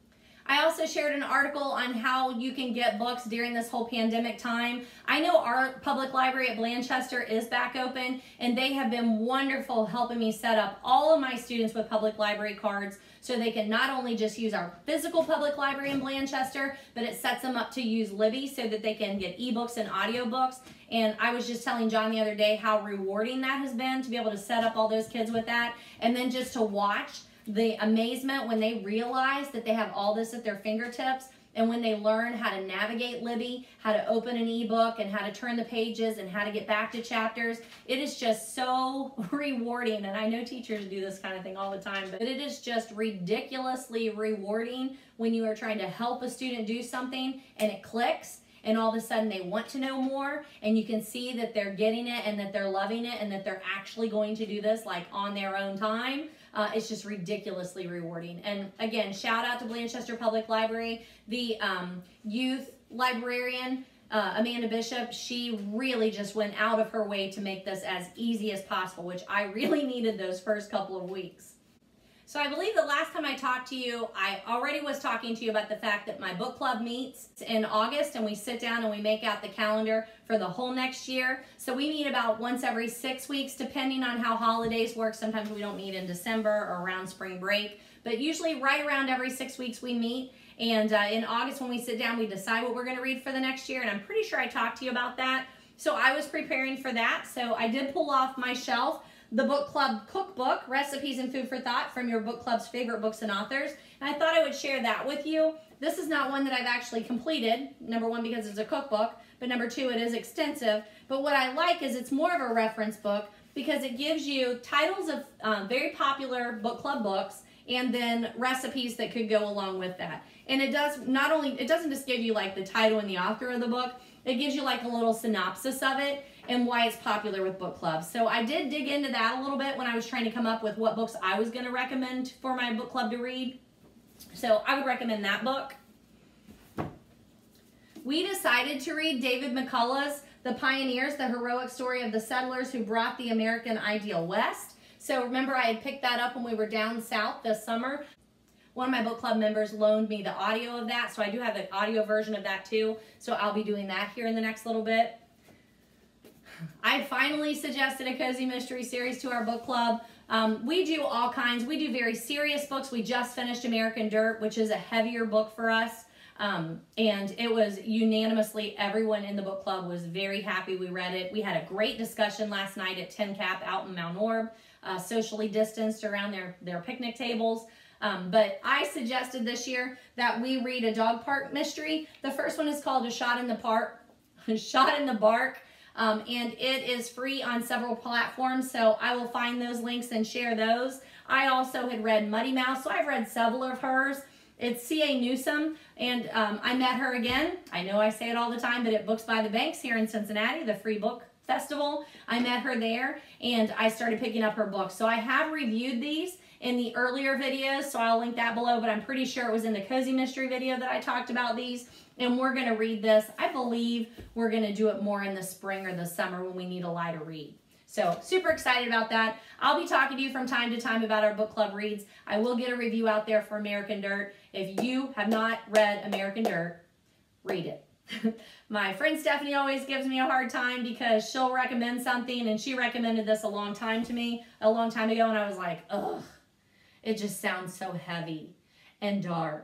I also shared an article on how you can get books during this whole pandemic time. I know our public library at Blanchester is back open, and they have been wonderful helping me set up all of my students with public library cards so they can not only just use our physical public library in Blanchester, but it sets them up to use Libby so that they can get ebooks and audiobooks. And I was just telling John the other day how rewarding that has been to be able to set up all those kids with that, and then just to watch the amazement when they realize that they have all this at their fingertips, and when they learn how to navigate Libby, how to open an ebook, and how to turn the pages, and how to get back to chapters. It is just so rewarding, and I know teachers do this kind of thing all the time, but it is just ridiculously rewarding when you are trying to help a student do something, and it clicks, and all of a sudden they want to know more, and you can see that they're getting it, and that they're loving it, and that they're actually going to do this like on their own time. Uh, it's just ridiculously rewarding. And again, shout out to Blanchester Public Library. The um, youth librarian, uh, Amanda Bishop, she really just went out of her way to make this as easy as possible, which I really needed those first couple of weeks. So I believe the last time I talked to you, I already was talking to you about the fact that my book club meets in August, and we sit down and we make out the calendar for the whole next year. So we meet about once every six weeks, depending on how holidays work. Sometimes we don't meet in December or around spring break, but usually right around every six weeks we meet. And uh, in August when we sit down, we decide what we're gonna read for the next year, and I'm pretty sure I talked to you about that. So I was preparing for that. So I did pull off my shelf the book club cookbook, Recipes and Food for Thought from your book club's favorite books and authors. And I thought I would share that with you. This is not one that I've actually completed. Number one, because it's a cookbook, but number two, it is extensive. But what I like is it's more of a reference book because it gives you titles of um, very popular book club books and then recipes that could go along with that. And it does not only, it doesn't just give you like the title and the author of the book, it gives you like a little synopsis of it and why it's popular with book clubs. So I did dig into that a little bit when I was trying to come up with what books I was going to recommend for my book club to read. So I would recommend that book. We decided to read David McCullough's The Pioneers, the heroic story of the settlers who brought the American ideal west. So remember, I had picked that up when we were down south this summer. One of my book club members loaned me the audio of that, so I do have the audio version of that too. So I'll be doing that here in the next little bit. I finally suggested a cozy mystery series to our book club. Um, we do all kinds. We do very serious books. We just finished American Dirt, which is a heavier book for us. Um, and it was unanimously, everyone in the book club was very happy we read it. We had a great discussion last night at Tin Cap out in Mount Orb, uh, socially distanced around their, their picnic tables. Um, but I suggested this year that we read a dog park mystery. The first one is called A Shot in the Park, A Shot in the Bark. Um, and it is free on several platforms, so I will find those links and share those. I also had read Muddy Mouse, so I've read several of hers. It's C A Newsom, and um, I met her again. I know I say it all the time, but at Books by the Banks here in Cincinnati, the free book festival, I met her there, and I started picking up her books. So I have reviewed these in the earlier videos, so I'll link that below, but I'm pretty sure it was in the Cozy Mystery video that I talked about these. And we're going to read this. I believe we're going to do it more in the spring or the summer when we need a lighter read. So super excited about that. I'll be talking to you from time to time about our book club reads. I will get a review out there for American Dirt. If you have not read American Dirt, read it. My friend Stephanie always gives me a hard time because she'll recommend something, and she recommended this a long time to me, a long time ago, and I was like, ugh, it just sounds so heavy and dark.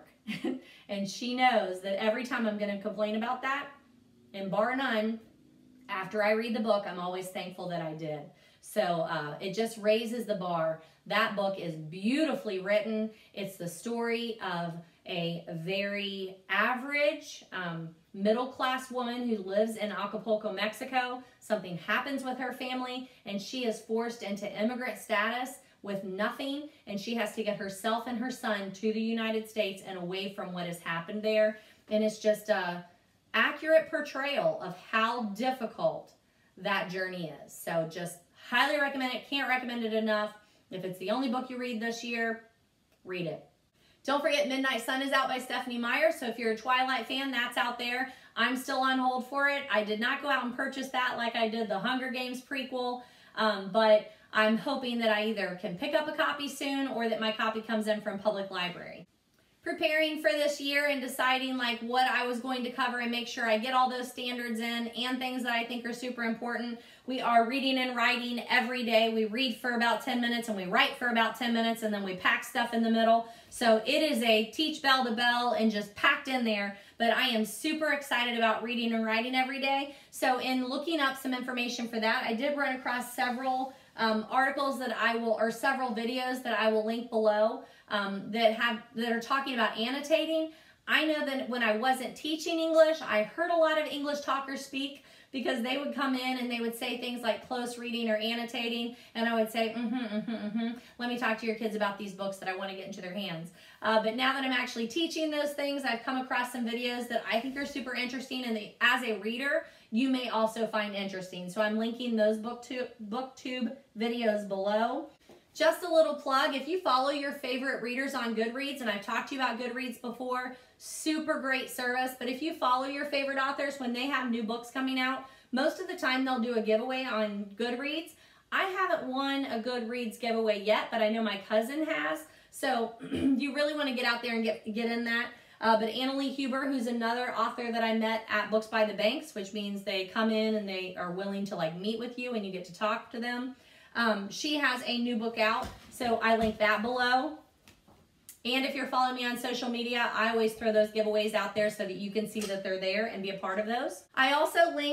And she knows that every time I'm going to complain about that, and bar none, after I read the book, I'm always thankful that I did. So uh, it just raises the bar. That book is beautifully written. It's the story of a very average um, middle-class woman who lives in Acapulco, Mexico. Something happens with her family, and she is forced into immigrant status with nothing, and she has to get herself and her son to the United States and away from what has happened there. And it's just a accurate portrayal of how difficult that journey is. So just highly recommend it. Can't recommend it enough. If it's the only book you read this year, read it. Don't forget Midnight Sun is out by Stephanie Meyer. So if you're a Twilight fan, that's out there. I'm still on hold for it. I did not go out and purchase that like I did the Hunger Games prequel, um, but I'm hoping that I either can pick up a copy soon or that my copy comes in from Public Library. Preparing for this year and deciding like what I was going to cover and make sure I get all those standards in and things that I think are super important. We are reading and writing every day. We read for about ten minutes and we write for about ten minutes and then we pack stuff in the middle. So it is a teach bell to bell and just packed in there. But I am super excited about reading and writing every day. So in looking up some information for that, I did run across several um, articles that I will, or several videos that I will link below. Um, that have that are talking about annotating. I know that when I wasn't teaching English, I heard a lot of English talkers speak because they would come in and they would say things like close reading or annotating, and I would say, mm-hmm, mm-hmm, mm-hmm. Let me talk to your kids about these books that I want to get into their hands. Uh, but now that I'm actually teaching those things, I've come across some videos that I think are super interesting, and they, as a reader, you may also find interesting. So I'm linking those booktube, booktube videos below. Just a little plug, if you follow your favorite readers on Goodreads, and I've talked to you about Goodreads before, super great service, but if you follow your favorite authors when they have new books coming out, most of the time they'll do a giveaway on Goodreads. I haven't won a Goodreads giveaway yet, but I know my cousin has, so you really want to get out there and get, get in that. Uh, but Annalee Huber, who's another author that I met at Books by the Banks, which means they come in and they are willing to like meet with you and you get to talk to them. Um, she has a new book out, so I link that below. And if you're following me on social media, I always throw those giveaways out there so that you can see that they're there and be a part of those. I also linked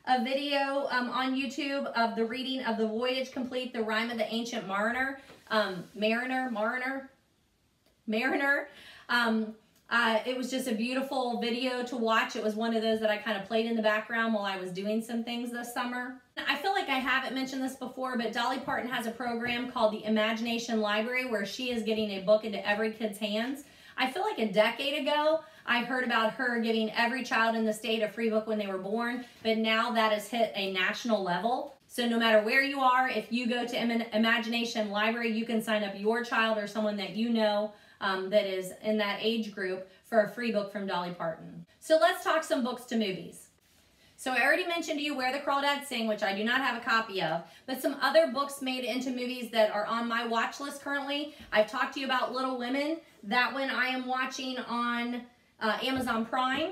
a video um, on YouTube of the reading of The Voyage Complete, The Rime of the Ancient Mariner. Um, Mariner, Mariner, Mariner. Um, uh, it was just a beautiful video to watch. It was one of those that I kind of played in the background while I was doing some things this summer. I feel like I haven't mentioned this before, but Dolly Parton has a program called the Imagination Library where she is getting a book into every kid's hands. I feel like a decade ago, I heard about her giving every child in the state a free book when they were born, but now that has hit a national level. So no matter where you are, if you go to Imagination Library, you can sign up your child or someone that you know um, that is in that age group for a free book from Dolly Parton. So let's talk some books to movies. So I already mentioned to you Where the Crawdads Sing, which I do not have a copy of, but some other books made into movies that are on my watch list currently. I've talked to you about Little Women. That one I am watching on uh, Amazon Prime.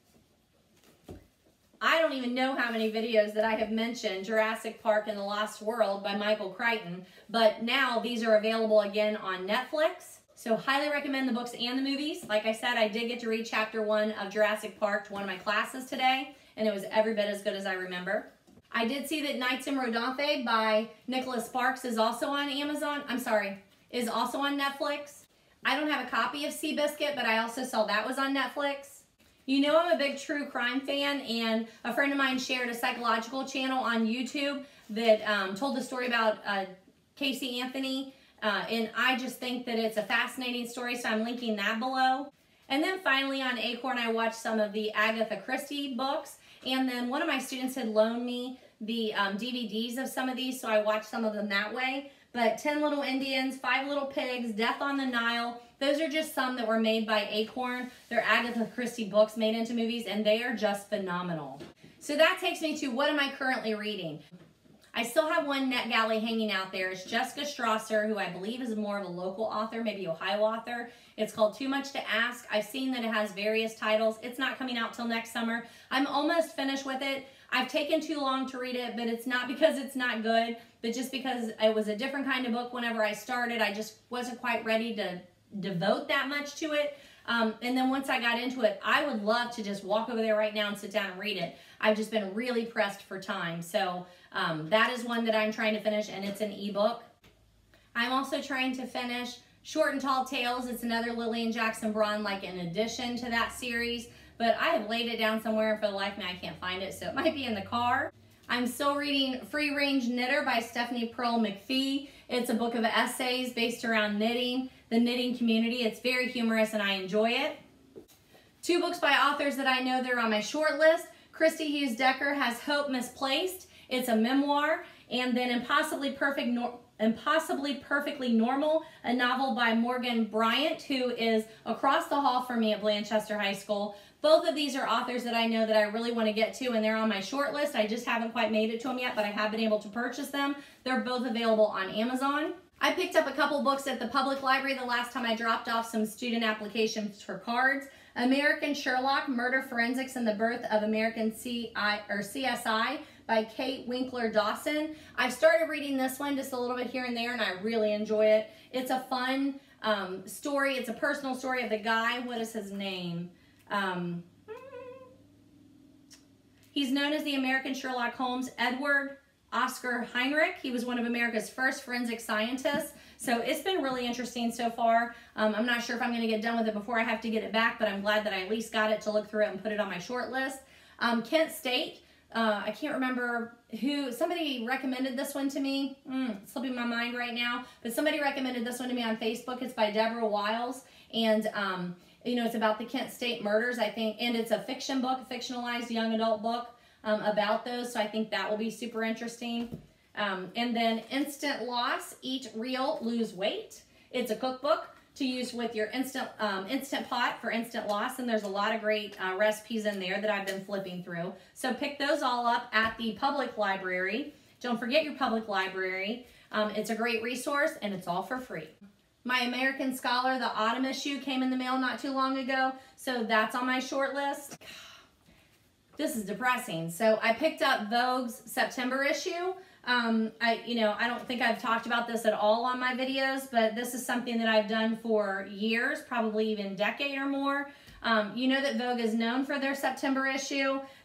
I don't even know how many videos that I have mentioned Jurassic Park and the Lost World by Michael Crichton, but now these are available again on Netflix. So highly recommend the books and the movies. Like I said, I did get to read chapter one of Jurassic Park to one of my classes today, and it was every bit as good as I remember. I did see that Nights in Rodanthe by Nicholas Sparks is also on Amazon. I'm sorry, is also on Netflix. I don't have a copy of Seabiscuit, but I also saw that was on Netflix. You know I'm a big true crime fan, and a friend of mine shared a psychological channel on YouTube that um, told the story about uh, Casey Anthony, uh, and I just think that it's a fascinating story, so I'm linking that below. And then finally on Acorn, I watched some of the Agatha Christie books, and then one of my students had loaned me the um, D V Ds of some of these, so I watched some of them that way. But ten Little Indians, Five Little Pigs, Death on the Nile, those are just some that were made by Acorn. They're Agatha Christie books made into movies, and they are just phenomenal. So that takes me to what am I currently reading? I still have one NetGalley hanging out there. It's Jessica Strasser, who I believe is more of a local author, maybe Ohio author. It's called Too Much to Ask. I've seen that it has various titles. It's not coming out till next summer. I'm almost finished with it. I've taken too long to read it, but it's not because it's not good, but just because it was a different kind of book whenever I started. I just wasn't quite ready to devote that much to it. Um, and then once I got into it, I would love to just walk over there right now and sit down and read it. I've just been really pressed for time. So um, that is one that I'm trying to finish, and it's an ebook. I'm also trying to finish Short and Tall Tales. It's another Lillian Jackson Braun, like an addition to that series. But I have laid it down somewhere, and for the life of me, I can't find it, so it might be in the car. I'm still reading Free Range Knitter by Stephanie Pearl McPhee. It's a book of essays based around knitting, the knitting community. It's very humorous, and I enjoy it. Two books by authors that I know that are on my short list. Christy Hughes Decker has Hope Misplaced. It's a memoir. And then Impossibly Perfect Nor Impossibly Perfectly Normal, a novel by Morgan Bryant, who is across the hall from me at Blanchester High School. Both of these are authors that I know that I really want to get to, and they're on my short list. I just haven't quite made it to them yet, but I have been able to purchase them. They're both available on Amazon. I picked up a couple books at the public library the last time I dropped off some student applications for cards. American Sherlock, Murder Forensics and the Birth of American C I or C S I by Kate Winkler Dawson. I've started reading this one just a little bit here and there, and I really enjoy it. It's a fun um, story. It's a personal story of the guy. What is his name? Um, he's known as the American Sherlock Holmes, Edward Oscar Heinrich. He was one of America's first forensic scientists. So it's been really interesting so far. Um, I'm not sure if I'm going to get done with it before I have to get it back, but I'm glad that I at least got it to look through it and put it on my short list. Um, Kent State. Uh, I can't remember who, somebody recommended this one to me. Mm, it's slipping my mind right now. But somebody recommended this one to me on Facebook. It's by Deborah Wiles. And, um, you know, it's about the Kent State murders, I think. And it's a fiction book, a fictionalized young adult book um, about those. So I think that will be super interesting. Um, and then Instant Loss, Eat Real, Lose Weight. It's a cookbook to use with your Instant um, Instant Pot for instant loss, and there's a lot of great uh, recipes in there that I've been flipping through. So pick those all up at the public library. Don't forget your public library. Um, it's a great resource, and it's all for free. My American Scholar, the autumn issue, came in the mail not too long ago, so that's on my short list. This is depressing. So I picked up Vogue's September issue. Um, I, you know, I don't think I've talked about this at all on my videos, but this is something that I've done for years, probably even a decade or more. Um, you know that Vogue is known for their September issue.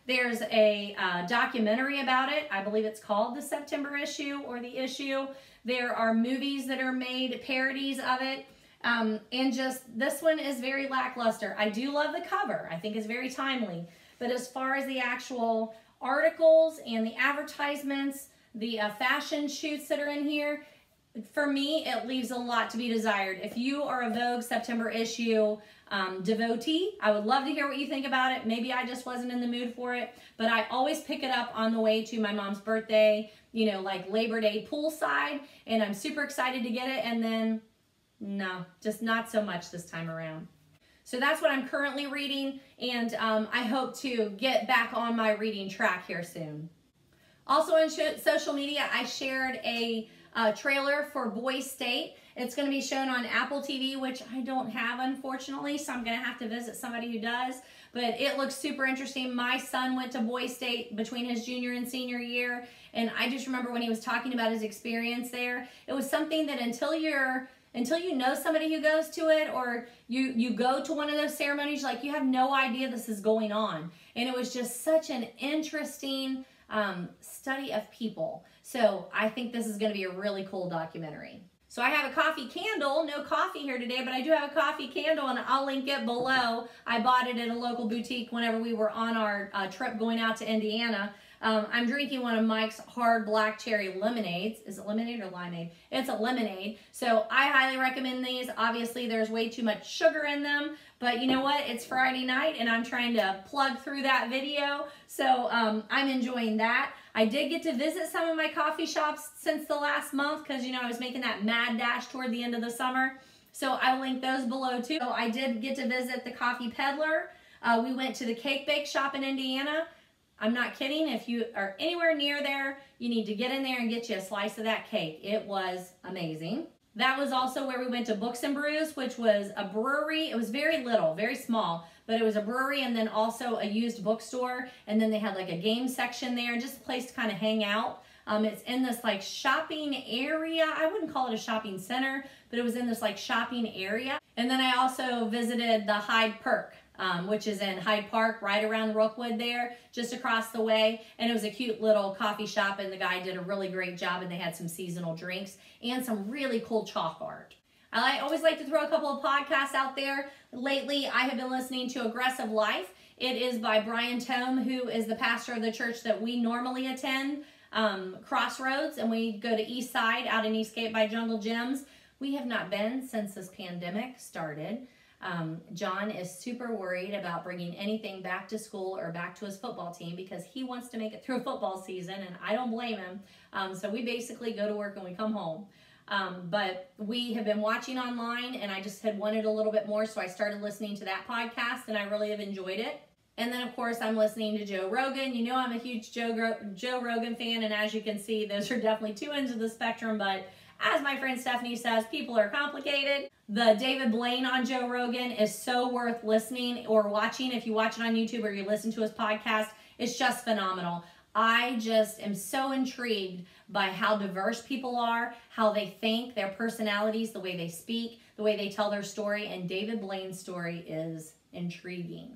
There's a uh, documentary about it. I believe it's called The September Issue or The Issue. There are movies that are made, parodies of it. Um, and just, this one is very lackluster. I do love the cover. I think it's very timely. But as far as the actual articles and the advertisements, the uh, fashion shoots that are in here, for me, it leaves a lot to be desired. If you are a Vogue September issue um, devotee, I would love to hear what you think about it. Maybe I just wasn't in the mood for it, but I always pick it up on the way to my mom's birthday, you know, like Labor Day poolside, and I'm super excited to get it, and then, no, just not so much this time around. So that's what I'm currently reading, and um, I hope to get back on my reading track here soon. Also on social media, I shared a uh, trailer for Boys State. It's going to be shown on Apple T V, which I don't have, unfortunately, so I'm going to have to visit somebody who does. But it looks super interesting. My son went to Boys State between his junior and senior year, and I just remember when he was talking about his experience there, it was something that until you're Until you know somebody who goes to it, or you, you go to one of those ceremonies, like, you have no idea this is going on. And it was just such an interesting um, study of people. So I think this is going to be a really cool documentary. So I have a coffee candle, no coffee here today, but I do have a coffee candle, and I'll link it below. I bought it at a local boutique whenever we were on our uh, trip going out to Indiana. Um, I'm drinking one of Mike's hard black cherry lemonades. Is it lemonade or limeade? It's a lemonade. So I highly recommend these. Obviously, there's way too much sugar in them, but you know what? It's Friday night, and I'm trying to plug through that video. So um, I'm enjoying that. I did get to visit some of my coffee shops since the last month because, you know, I was making that mad dash toward the end of the summer. So I'll link those below too. So I did get to visit the Coffee Peddler. Uh, we went to the Cake Bake shop in Indiana. I'm not kidding. If you are anywhere near there, you need to get in there and get you a slice of that cake. It was amazing. That was also where we went to Books and Brews, which was a brewery. It was very little, very small, but it was a brewery and then also a used bookstore. And then they had like a game section there, just a place to kind of hang out. Um, it's in this like shopping area. I wouldn't call it a shopping center, but it was in this like shopping area. And then I also visited the Hyde Perk. Um, which is in Hyde Park, right around Rookwood there, just across the way. And it was a cute little coffee shop, and the guy did a really great job, and they had some seasonal drinks and some really cool chalk art. I always like to throw a couple of podcasts out there. Lately, I have been listening to Aggressive Life. It is by Brian Tome, who is the pastor of the church that we normally attend, um, Crossroads, and we go to East Side out in Eastgate by Jungle Gyms. We have not been since this pandemic started. Um, John is super worried about bringing anything back to school or back to his football team because he wants to make it through a football season, and I don't blame him. Um, so we basically go to work and we come home. Um, but we have been watching online, and I just had wanted a little bit more, so I started listening to that podcast, and I really have enjoyed it. And then, of course, I'm listening to Joe Rogan. You know I'm a huge Joe, Gro Joe Rogan fan, and as you can see, those are definitely two ends of the spectrum, but as my friend Stephanie says, people are complicated. The David Blaine on Joe Rogan is so worth listening or watching. If you watch it on YouTube or you listen to his podcast, it's just phenomenal. I just am so intrigued by how diverse people are, how they think, their personalities, the way they speak, the way they tell their story, and David Blaine's story is intriguing.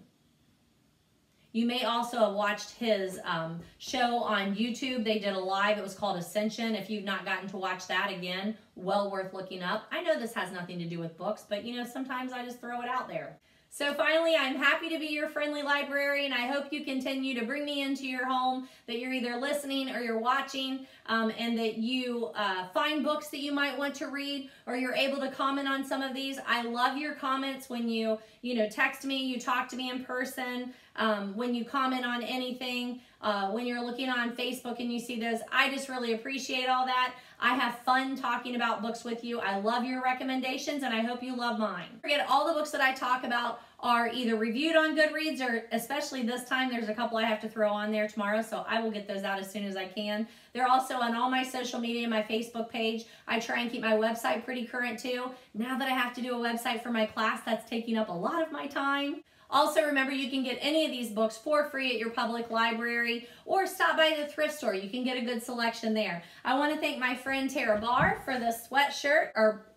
You may also have watched his um, show on YouTube. They did a live. It was called Ascension. If you've not gotten to watch that, again, well worth looking up. I know this has nothing to do with books, but you know, sometimes I just throw it out there. So finally, I'm happy to be your friendly librarian. I hope you continue to bring me into your home, that you're either listening or you're watching, um, and that you uh, find books that you might want to read, or you're able to comment on some of these. I love your comments when you, you know, text me, you talk to me in person, um, when you comment on anything, uh, when you're looking on Facebook and you see those. I just really appreciate all that. I have fun talking about books with you. I love your recommendations, and I hope you love mine. Don't forget, all the books that I talk about are either reviewed on Goodreads, or especially this time, there's a couple I have to throw on there tomorrow, so I will get those out as soon as I can. They're also on all my social media, my Facebook page. I try and keep my website pretty current too. Now that I have to do a website for my class, that's taking up a lot of my time. Also, remember, you can get any of these books for free at your public library, or stop by the thrift store. You can get a good selection there. I want to thank my friend Tara Barr for the sweatshirt, or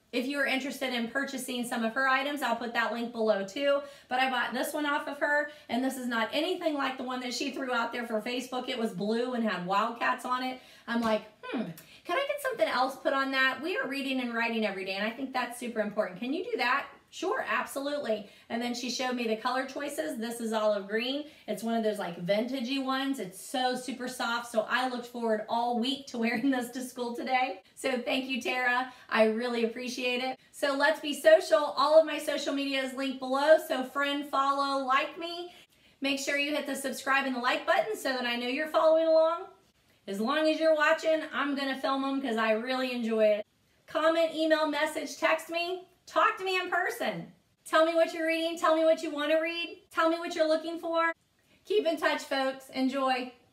If you are interested in purchasing some of her items, I'll put that link below too. But I bought this one off of her, and this is not anything like the one that she threw out there for Facebook. It was blue and had wildcats on it. I'm like, hmm, can I get something else put on that? We are reading and writing every day, and I think that's super important. Can you do that? Sure, absolutely. And then she showed me the color choices. This is olive green. It's one of those like vintagey ones. It's so super soft. So I looked forward all week to wearing this to school today. So thank you, Tara. I really appreciate it. So let's be social. All of my social media is linked below. So friend, follow, like me. Make sure you hit the subscribe and the like button so that I know you're following along. As long as you're watching, I'm going to film them because I really enjoy it. Comment, email, message, text me. Talk to me in person. Tell me what you're reading. Tell me what you want to read. Tell me what you're looking for. Keep in touch, folks. Enjoy.